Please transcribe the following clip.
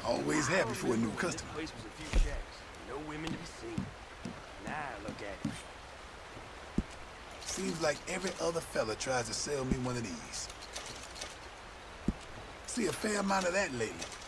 Always happy for a new customer. This place was a few shacks. No women to be seen. Now look at it. Seems like every other fella tries to sell me one of these. See a fair amount of that lately.